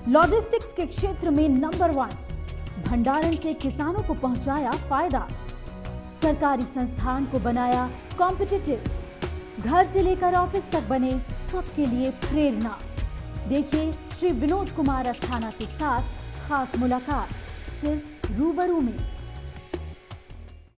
Logistics के क्षेत्र में नंबर 1, भंडारण से किसानों को पहुंचाया फायदा, सरकारी संस्थान को बनाया कॉम्पिटिटिव, घर से लेकर ऑफिस तक बने सबके लिए प्रेरणा। देखिए श्री विनोद कुमार अस्थाना के साथ खास मुलाकात सिर्फ रूबरू में।